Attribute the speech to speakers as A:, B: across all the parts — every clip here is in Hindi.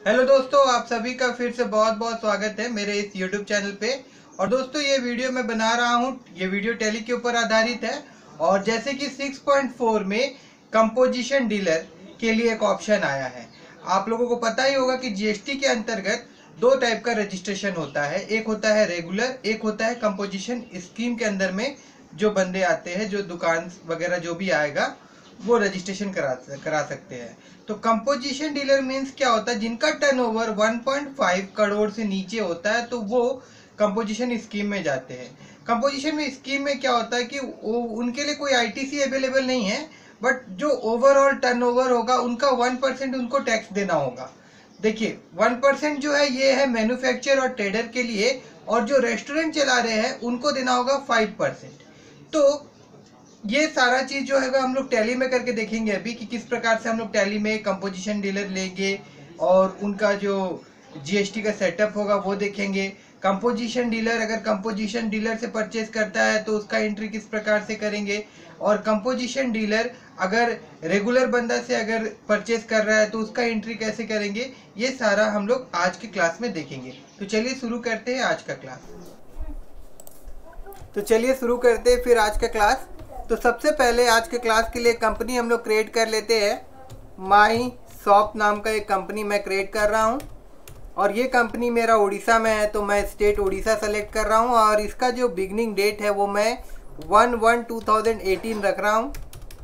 A: हेलो दोस्तों, आप सभी का फिर से बहुत बहुत स्वागत है मेरे इस YouTube चैनल पे। और दोस्तों, ये वीडियो मैं बना रहा हूँ, ये वीडियो टैली के ऊपर आधारित है। और जैसे कि 6.4 में कंपोजिशन डीलर के लिए एक ऑप्शन आया है। आप लोगों को पता ही होगा कि जीएसटी के अंतर्गत दो टाइप का रजिस्ट्रेशन होता है, एक होता है रेगुलर, एक होता है कंपोजिशन स्कीम के अंदर में जो बंदे आते हैं, जो दुकान वगैरह जो भी आएगा वो रजिस्ट्रेशन करा सकते हैं। तो कंपोजिशन डीलर मीन्स क्या होता है, जिनका टर्नओवर 1.5 करोड़ से नीचे होता है तो वो कंपोजिशन स्कीम में जाते हैं। कंपोजिशन में स्कीम में क्या होता है कि उनके लिए कोई आईटीसी अवेलेबल नहीं है, बट जो ओवरऑल टर्नओवर होगा उनका 1% उनको टैक्स देना होगा। देखिए, 1% जो है ये है मैन्युफैक्चर और ट्रेडर के लिए, और जो रेस्टोरेंट चला रहे हैं उनको देना होगा 5%। तो ये सारा चीज जो है हम लोग टैली में करके देखेंगे अभी कि किस प्रकार से हम लोग टैली में कंपोजिशन डीलर लेंगे और उनका जो जीएसटी का सेटअप होगा वो देखेंगे। कंपोजिशन डीलर अगर कंपोजिशन डीलर से परचेज करता है तो उसका एंट्री किस प्रकार से करेंगे, और कंपोजिशन डीलर अगर रेगुलर बंदा से अगर परचेज कर रहा है तो उसका एंट्री कैसे करेंगे, ये सारा हम लोग आज की क्लास में देखेंगे। तो चलिए शुरू करते हैं आज का क्लास। फिर आज का क्लास। तो सबसे पहले आज के क्लास के लिए कंपनी हम लोग क्रिएट कर लेते हैं। माई शॉप नाम का एक कंपनी मैं क्रिएट कर रहा हूँ, और ये कंपनी मेरा उड़ीसा में है तो मैं स्टेट उड़ीसा सेलेक्ट कर रहा हूँ, और इसका जो बिगनिंग डेट है वो मैं 1/1/2018 रख रहा हूँ।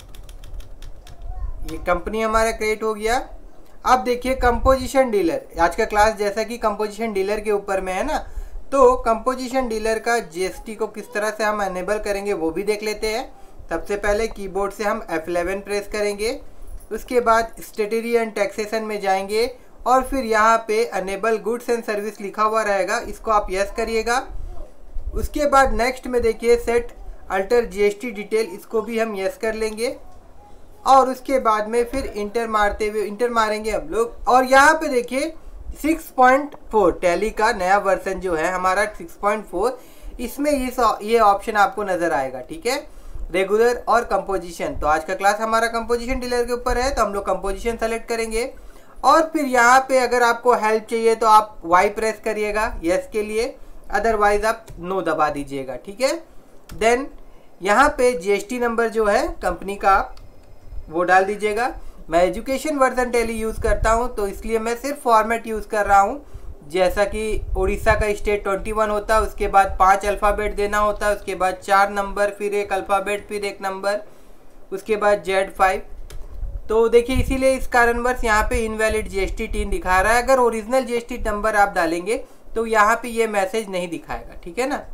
A: ये कंपनी हमारा क्रिएट हो गया। अब देखिए कंपोजिशन डीलर, आज का क्लास जैसा कि कंपोजिशन डीलर के ऊपर में है ना, तो कंपोजिशन डीलर का जीएसटी को किस तरह से हम एनेबल करेंगे वो भी देख लेते हैं। सबसे पहले कीबोर्ड से हम F11 प्रेस करेंगे, उसके बाद स्टेटरी एंड टैक्सेशन में जाएंगे, और फिर यहाँ पे अनेबल गुड्स एंड सर्विस लिखा हुआ रहेगा, इसको आप यस करिएगा। उसके बाद नेक्स्ट में देखिए सेट अल्टर जीएसटी डिटेल, इसको भी हम यस कर लेंगे, और उसके बाद में फिर इंटर मारेंगे हम लोग। और यहाँ पे देखिए 6.4 टैली का नया वर्जन जो है हमारा 6.4, इसमें ये ऑप्शन आपको नजर आएगा। ठीक है, रेगुलर और कंपोजिशन। तो आज का क्लास हमारा कंपोजिशन डीलर के ऊपर है, तो हम लोग कंपोजिशन सेलेक्ट करेंगे, और फिर यहाँ पे अगर आपको हेल्प चाहिए तो आप वाई प्रेस करिएगा यस के लिए, अदरवाइज आप नो दबा दीजिएगा। ठीक है, देन यहाँ पे जीएसटी नंबर जो है कंपनी का वो डाल दीजिएगा। मैं एजुकेशन वर्जन टैली यूज़ करता हूँ तो इसलिए मैं सिर्फ फॉर्मेट यूज़ कर रहा हूँ, जैसा कि उड़ीसा का स्टेट 21 होता है, उसके बाद 5 अल्फ़ाबेट देना होता है, उसके बाद 4 नंबर, फिर एक अल्फ़ाबेट, फिर एक नंबर, उसके बाद Z5। तो देखिए इसीलिए इस कारणवश यहाँ पे इनवैलिड जीएसटी 3 दिखा रहा है। अगर ओरिजिनल जीएसटी नंबर आप डालेंगे तो यहाँ पे ये मैसेज नहीं दिखाएगा। ठीक है ना।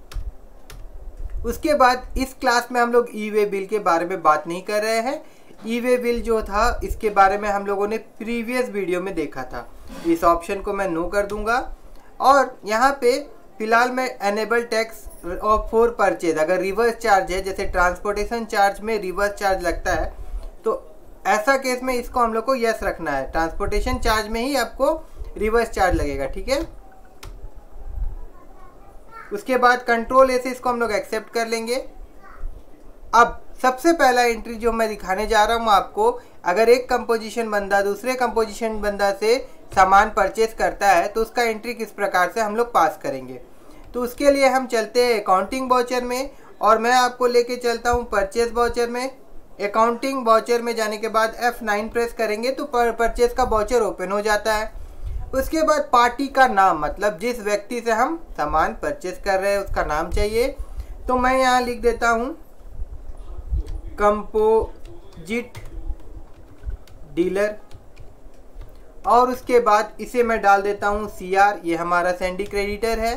A: उसके बाद इस क्लास में हम लोग ई वे बिल के बारे में बात नहीं कर रहे हैं। ई वे बिल जो था इसके बारे में हम लोगों ने प्रीवियस वीडियो में देखा था। इस ऑप्शन को मैं नो कर दूंगा, और यहाँ पे फिलहाल मैं एनेबल टैक्स फॉर परचेज, अगर रिवर्स चार्ज है, जैसे ट्रांसपोर्टेशन चार्ज में रिवर्स चार्ज लगता है, तो ऐसा केस में इसको हम लोग को यस रखना है। ट्रांसपोर्टेशन चार्ज में ही आपको रिवर्स चार्ज लगेगा। ठीक है, उसके बाद कंट्रोल ए से इसको हम लोग एक्सेप्ट कर लेंगे। अब सबसे पहला एंट्री जो मैं दिखाने जा रहा हूँ आपको, अगर एक कंपोजिशन बंदा दूसरे कंपोजिशन बंदा से सामान परचेज करता है तो उसका एंट्री किस प्रकार से हम लोग पास करेंगे। तो उसके लिए हम चलते हैं अकाउंटिंग वाउचर में, और मैं आपको लेके चलता हूँ परचेज वाउचर में। अकाउंटिंग वाउचर में जाने के बाद F9 प्रेस करेंगे तो परचेज का वाउचर ओपन हो जाता है। उसके बाद पार्टी का नाम, मतलब जिस व्यक्ति से हम सामान परचेज कर रहे हैं उसका नाम चाहिए, तो मैं यहाँ लिख देता हूँ कंपोजिट डीलर, और उसके बाद इसे मैं डाल देता हूँ CR, ये हमारा सैंडी क्रेडिटर है।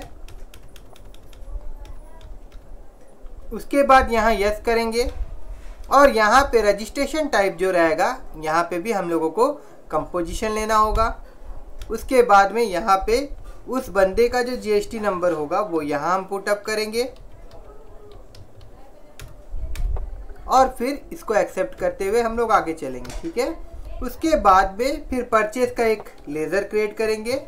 A: उसके बाद यहाँ यस करेंगे, और यहाँ पे रजिस्ट्रेशन टाइप जो रहेगा यहाँ पे भी हम लोगों को कंपोजिशन लेना होगा। उसके बाद में यहाँ पे उस बंदे का जो जीएसटी नंबर होगा वो यहाँ हम पुटअप करेंगे, और फिर इसको एक्सेप्ट करते हुए हम लोग आगे चलेंगे। ठीक है, उसके बाद में फिर परचेज का एक लेजर क्रिएट करेंगे।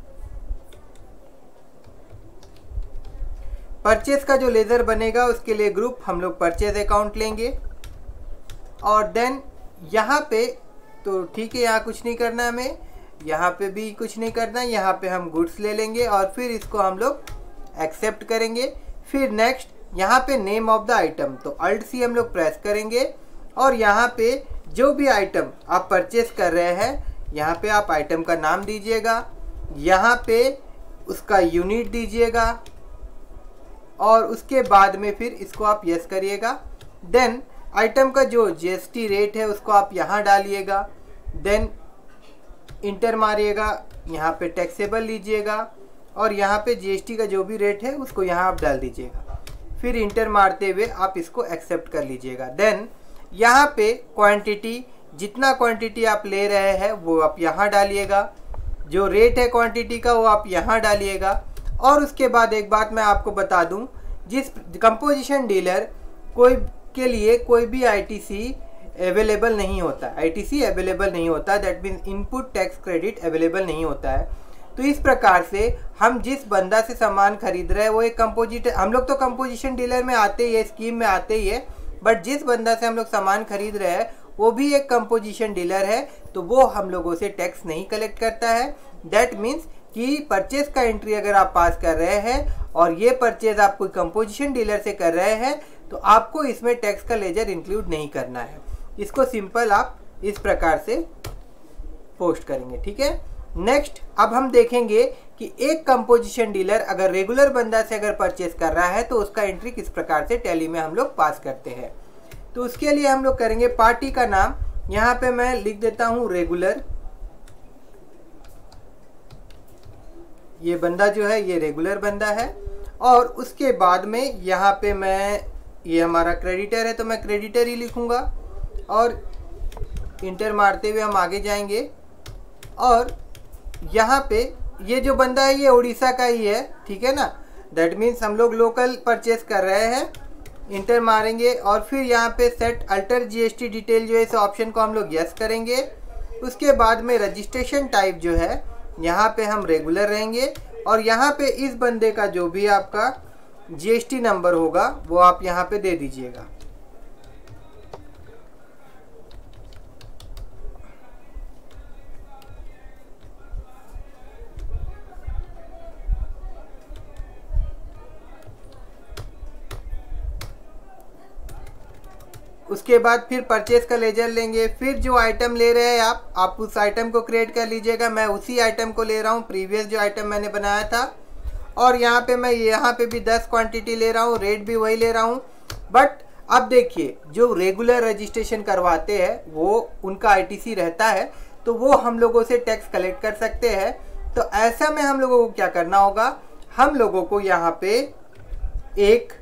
A: परचेज का जो लेजर बनेगा उसके लिए ग्रुप हम लोग परचेज अकाउंट लेंगे, और देन यहाँ पे तो ठीक है, यहाँ कुछ नहीं करना हमें। यहाँ पे भी कुछ नहीं करना, यहाँ पे हम गुड्स ले लेंगे और फिर इसको हम लोग एक्सेप्ट करेंगे। फिर नेक्स्ट यहाँ पे नेम ऑफ द आइटम, तो अल्ट सी हम लोग प्रेस करेंगे और यहाँ पे जो भी आइटम आप परचेस कर रहे हैं यहाँ पे आप आइटम का नाम दीजिएगा, यहाँ पे उसका यूनिट दीजिएगा और उसके बाद में फिर इसको आप यस करिएगा। देन आइटम का जो जीएसटी रेट है उसको आप यहाँ डालिएगा, देन इंटर मारिएगा, यहाँ पे टैक्सेबल लीजिएगा और यहाँ पे जीएसटी का जो भी रेट है उसको यहाँ आप डाल दीजिएगा। फिर इंटर मारते हुए आप इसको एक्सेप्ट कर लीजिएगा। देन यहाँ पे क्वांटिटी, जितना क्वांटिटी आप ले रहे हैं वो आप यहाँ डालिएगा, जो रेट है क्वांटिटी का वो आप यहाँ डालिएगा। और उसके बाद एक बात मैं आपको बता दूं, जिस कंपोजिशन डीलर के लिए कोई भी आईटीसी अवेलेबल नहीं होता, आईटीसी अवेलेबल नहीं होता, that means input tax credit available नहीं होता है। तो इस प्रकार से हम जिस बंदा से सामान खरीद रहे हैं वो एक हम लोग तो कंपोजिशन डीलर में आते ही है, स्कीम में आते ही है, बट जिस बंदा से हम लोग सामान खरीद रहे हैं वो भी एक कंपोजिशन डीलर है, तो वो हम लोगों से टैक्स नहीं कलेक्ट करता है। दैट मीन्स कि परचेज का एंट्री अगर आप पास कर रहे हैं और ये परचेज आप कोई कंपोजिशन डीलर से कर रहे हैं तो आपको इसमें टैक्स का लेजर इंक्लूड नहीं करना है। इसको सिंपल आप इस प्रकार से पोस्ट करेंगे, ठीक है। नेक्स्ट अब हम देखेंगे कि एक कंपोजिशन डीलर अगर रेगुलर बंदा से अगर परचेज कर रहा है तो उसका एंट्री किस प्रकार से टैली में हम लोग पास करते हैं। तो उसके लिए हम लोग करेंगे पार्टी का नाम, यहाँ पे मैं लिख देता हूँ रेगुलर। ये बंदा जो है ये रेगुलर बंदा है और उसके बाद में यहाँ पे ये हमारा क्रेडिटर है तो मैं क्रेडिटर ही लिखूँगा और इंटर मारते हुए हम आगे जाएंगे। और यहाँ पे ये जो बंदा है ये उड़ीसा का ही है, ठीक है ना, दैट मीन्स हम लोग लोकल परचेस कर रहे हैं। इंटर मारेंगे और फिर यहाँ पे सेट अल्टर जीएसटी डिटेल जो है इस ऑप्शन को हम लोग यस करेंगे। उसके बाद में रजिस्ट्रेशन टाइप जो है यहाँ पे हम रेगुलर रहेंगे और यहाँ पे इस बंदे का जो भी आपका जीएसटी नंबर होगा वो आप यहाँ पे दे दीजिएगा। उसके बाद फिर परचेज का लेजर लेंगे, फिर जो आइटम ले रहे हैं आप उस आइटम को क्रिएट कर लीजिएगा। मैं उसी आइटम को ले रहा हूँ, प्रीवियस जो आइटम मैंने बनाया था। और यहाँ पे मैं यहाँ पे भी 10 क्वांटिटी ले रहा हूँ, रेट भी वही ले रहा हूँ। बट अब देखिए जो रेगुलर रजिस्ट्रेशन करवाते हैं वो उनका आईटीसी रहता है तो वो हम लोगों से टैक्स कलेक्ट कर सकते हैं। तो ऐसा में हम लोगों को क्या करना होगा, हम लोगों को यहाँ पे एक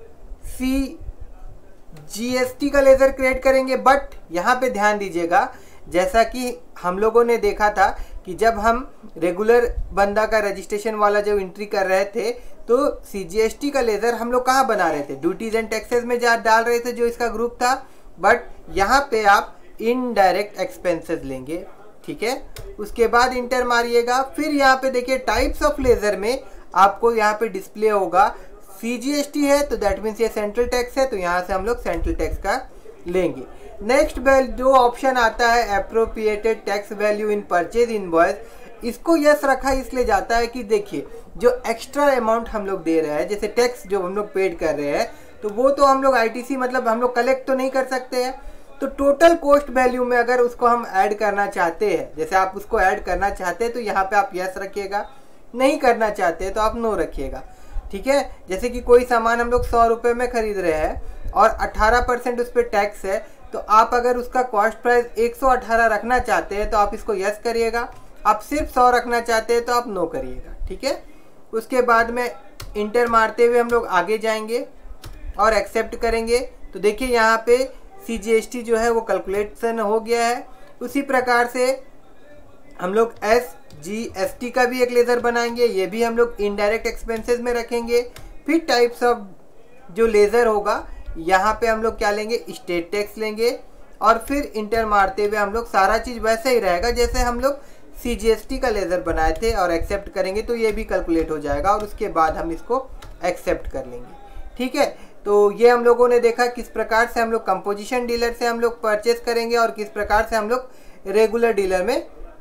A: जीएसटी का लेजर क्रिएट करेंगे। बट यहाँ पे ध्यान दीजिएगा, जैसा कि हम लोगों ने देखा था कि जब हम रेगुलर बंदा का रजिस्ट्रेशन वाला जब एंट्री कर रहे थे तो सीजीएसटी का लेजर हम लोग कहाँ बना रहे थे, ड्यूटीज एंड टैक्सेस में जा डाल रहे थे जो इसका ग्रुप था। बट यहाँ पे आप इनडायरेक्ट एक्सपेंसेस लेंगे, ठीक है। उसके बाद इंटर मारिएगा। फिर यहाँ पे देखिए टाइप्स ऑफ लेजर में आपको यहाँ पे डिस्प्ले होगा सीजीएसटी है तो दैट मीन्स ये सेंट्रल टैक्स है, तो यहाँ से हम लोग सेंट्रल टैक्स का लेंगे। नेक्स्ट जो ऑप्शन आता है appropriated tax value in purchase invoice, इसको यस रखा इसलिए जाता है कि देखिए जो एक्स्ट्रा अमाउंट हम लोग दे रहे हैं, जैसे टैक्स जो हम लोग पेड कर रहे हैं तो वो तो हम लोग आईटीसी मतलब हम लोग कलेक्ट तो नहीं कर सकते हैं। तो टोटल कॉस्ट वैल्यू में अगर उसको हम ऐड करना चाहते हैं, जैसे आप उसको ऐड करना चाहते हैं तो यहाँ पे आप यस रखिएगा, नहीं करना चाहते तो आप नो रखिएगा, ठीक है। जैसे कि कोई सामान हम लोग 100 रुपये में खरीद रहे हैं और 18% उस पर टैक्स है, तो आप अगर उसका कॉस्ट प्राइस 118 रखना चाहते हैं तो आप इसको यस करिएगा। आप सिर्फ 100 रखना चाहते हैं तो आप नो करिएगा, ठीक है। उसके बाद में इंटर मारते हुए हम लोग आगे जाएंगे और एक्सेप्ट करेंगे। तो देखिए यहाँ पे सीजीएसटी जो है वो कैलकुलेशन हो गया है। उसी प्रकार से हम लोग एसजीएसटी का भी एक लेजर बनाएंगे, ये भी हम लोग इनडायरेक्ट एक्सपेंसेस में रखेंगे। फिर टाइप्स ऑफ जो लेजर होगा यहाँ पे हम लोग क्या लेंगे, स्टेट टैक्स लेंगे और फिर इंटर मारते हुए हम लोग सारा चीज़ वैसे ही रहेगा जैसे हम लोग सीजीएसटी का लेजर बनाए थे और एक्सेप्ट करेंगे तो ये भी कैलकुलेट हो जाएगा और उसके बाद हम इसको एक्सेप्ट कर लेंगे, ठीक है। तो ये हम लोगों ने देखा किस प्रकार से हम लोग कंपोजिशन डीलर से हम लोग परचेस करेंगे और किस प्रकार से हम लोग रेगुलर डीलर में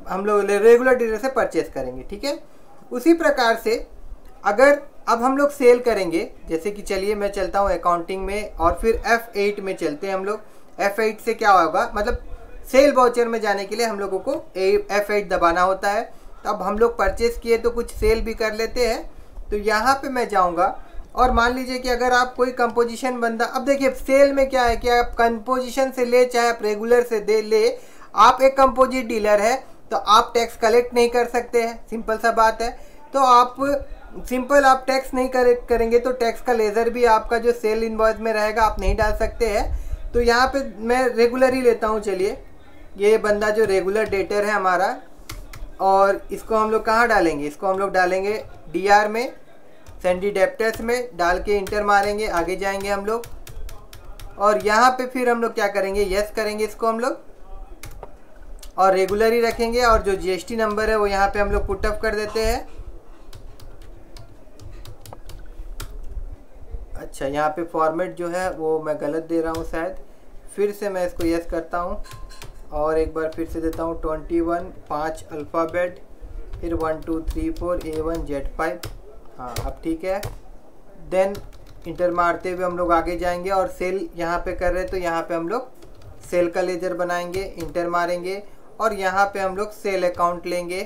A: हम लोग रेगुलर डीलर से परचेस करेंगे, ठीक है। उसी प्रकार से अगर अब हम लोग सेल करेंगे, जैसे कि चलिए मैं चलता हूँ अकाउंटिंग में और फिर F8 में चलते हैं हम लोग। F8 से क्या होगा, मतलब सेल वाउचर में जाने के लिए हम लोगों को F8 दबाना होता है। तो अब हम लोग परचेस किए तो कुछ सेल भी कर लेते हैं। तो यहाँ पे मैं जाऊँगा और मान लीजिए कि अगर आप कोई कंपोजिशन बंदा, अब देखिए सेल में क्या है कि आप कंपोजिशन से ले चाहे आप रेगुलर से दे ले, आप एक कंपोजिट डीलर है तो आप टैक्स कलेक्ट नहीं कर सकते हैं, सिंपल सा बात है। तो आप सिंपल आप टैक्स नहीं करेंगे तो टैक्स का लेज़र भी आपका जो सेल इनवॉइस में रहेगा आप नहीं डाल सकते हैं। तो यहाँ पे मैं रेगुलर ही लेता हूँ। चलिए ये बंदा जो रेगुलर डेटर है हमारा, और इसको हम लोग कहाँ डालेंगे, इसको हम लोग डालेंगे DR में, सेंडी डेप्टर्स में डाल के इंटर मारेंगे, आगे जाएंगे हम लोग। और यहाँ पे फिर हम लोग क्या करेंगे, यस करेंगे इसको हम लोग और रेगुलर ही रखेंगे। और जो GST नंबर है वो यहाँ पे हम लोग पुट अप कर देते हैं। अच्छा, यहाँ पे फॉर्मेट जो है वो मैं गलत दे रहा हूँ शायद, फिर से मैं इसको यस करता हूँ और एक बार फिर से देता हूँ 21 5 अल्फ़ाबेट, फिर 1 2 3 4 A1 Z5। हाँ अब ठीक है। देन इंटर मारते हुए हम लोग आगे जाएंगे और सेल यहाँ पे कर रहे हैं तो यहाँ पे हम लोग सेल का लेजर बनाएंगे, इंटर मारेंगे और यहाँ पे हम लोग सेल अकाउंट लेंगे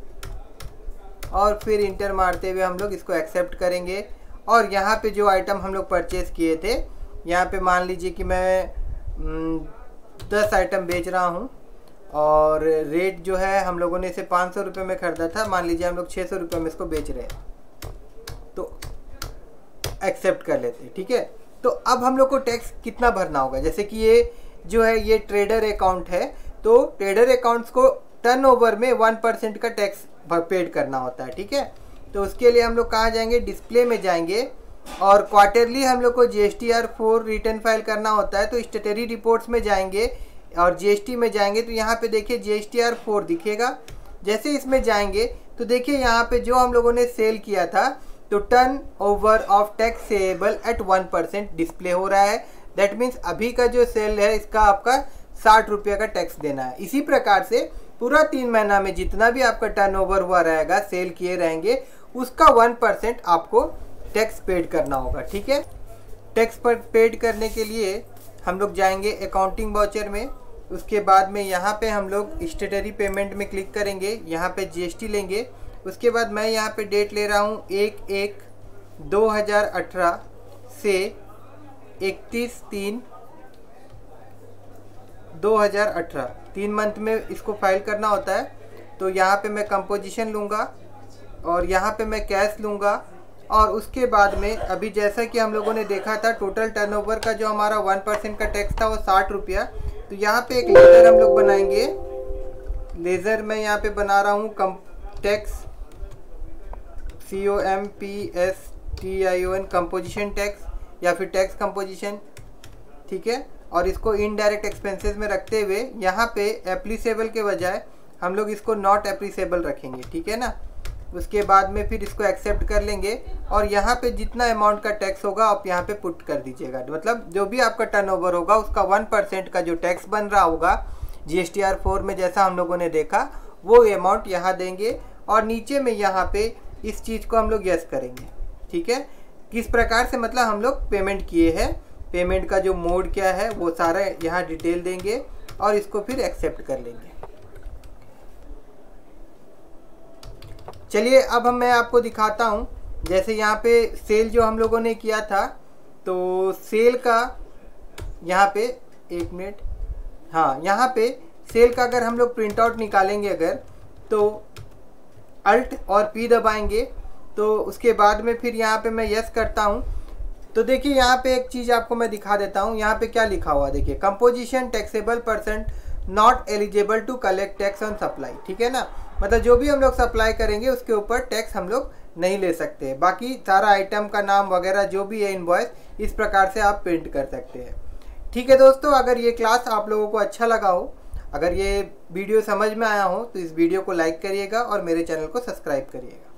A: और फिर इंटर मारते हुए हम लोग इसको एक्सेप्ट करेंगे। और यहाँ पे जो आइटम हम लोग परचेज़ किए थे, यहाँ पे मान लीजिए कि मैं 10 आइटम बेच रहा हूँ और रेट जो है हम लोगों ने इसे 500 रुपये में ख़रीदा था, मान लीजिए हम लोग 600 रुपये में इसको बेच रहे हैं तो एक्सेप्ट कर लेते हैं, ठीक है। तो अब हम लोग को टैक्स कितना भरना होगा, जैसे कि ये जो है ये ट्रेडर अकाउंट है, तो ट्रेडर अकाउंट्स को टर्नओवर में 1% का टैक्स पेड करना होता है, ठीक है। तो उसके लिए हम लोग कहाँ जाएंगे, डिस्प्ले में जाएंगे और क्वार्टरली हम लोग को GSTR4 रिटर्न फाइल करना होता है। तो स्टेटरी रिपोर्ट्स में जाएंगे और GST में जाएंगे तो यहाँ पे देखिए GSTR4 दिखेगा। जैसे इसमें जाएंगे तो देखिए यहाँ पे जो हम लोगों ने सेल किया था तो turnover of taxable at 1% display हो रहा है। दैट मीन्स अभी का जो सेल है इसका आपका 60 रुपये का टैक्स देना है। इसी प्रकार से पूरा 3 महीना में जितना भी आपका टर्नओवर हुआ रहेगा, सेल किए रहेंगे, उसका 1% आपको टैक्स पेड करना होगा, ठीक है। टैक्स पर पेड करने के लिए हम लोग जाएंगे अकाउंटिंग वाउचर में। उसके बाद में यहाँ पे हम लोग स्टेटरी पेमेंट में क्लिक करेंगे, यहाँ पे GST लेंगे। उसके बाद मैं यहाँ पे डेट ले रहा हूँ 1/1/2018 से 31/3/2018, 3 मंथ में इसको फाइल करना होता है। तो यहाँ पे मैं कंपोजिशन लूँगा और यहाँ पे मैं कैश लूँगा और उसके बाद में अभी जैसा कि हम लोगों ने देखा था टोटल टर्नओवर का जो हमारा 1% का टैक्स था वो 60 रुपया। तो यहाँ पे एक लेज़र हम लोग बनाएंगे। लेज़र मैं यहाँ पे बना रहा हूँ टैक्स COMPSTION कंपोजिशन टैक्स या फिर टैक्स कंपोजिशन, ठीक है। और इसको इनडायरेक्ट एक्सपेंसेस में रखते हुए यहाँ पे एप्लीसेबल के बजाय हम लोग इसको नॉट एप्लीसेबल रखेंगे, ठीक है ना। उसके बाद में फिर इसको एक्सेप्ट कर लेंगे और यहाँ पे जितना अमाउंट का टैक्स होगा आप यहाँ पे पुट कर दीजिएगा। मतलब जो भी आपका टर्नओवर होगा उसका 1% का जो टैक्स बन रहा होगा GSTR4 में, जैसा हम लोगों ने देखा, वो अमाउंट यहाँ देंगे और नीचे में यहाँ पे इस चीज़ को हम लोग यस करेंगे, ठीक है। किस प्रकार से, मतलब हम लोग पेमेंट किए हैं, पेमेंट का जो मोड क्या है वो सारा यहाँ डिटेल देंगे और इसको फिर एक्सेप्ट कर लेंगे। चलिए अब मैं आपको दिखाता हूँ, जैसे यहाँ पे सेल जो हम लोगों ने किया था, तो सेल का यहाँ पे 1 मिनट, हाँ यहाँ पे सेल का अगर हम लोग प्रिंट आउट निकालेंगे अगर, तो अल्ट और P दबाएंगे तो उसके बाद में फिर यहाँ पे मैं यस करता हूँ। तो देखिए यहाँ पे एक चीज़ आपको मैं दिखा देता हूँ, यहाँ पे क्या लिखा हुआ देखिए, composition taxable % not eligible to collect tax on supply, ठीक है ना। मतलब जो भी हम लोग सप्लाई करेंगे उसके ऊपर टैक्स हम लोग नहीं ले सकते। बाकी सारा आइटम का नाम वगैरह जो भी है इनवॉइस, इस प्रकार से आप प्रिंट कर सकते हैं, ठीक है दोस्तों। अगर ये क्लास आप लोगों को अच्छा लगा हो, अगर ये वीडियो समझ में आया हो तो इस वीडियो को लाइक करिएगा और मेरे चैनल को सब्सक्राइब करिएगा।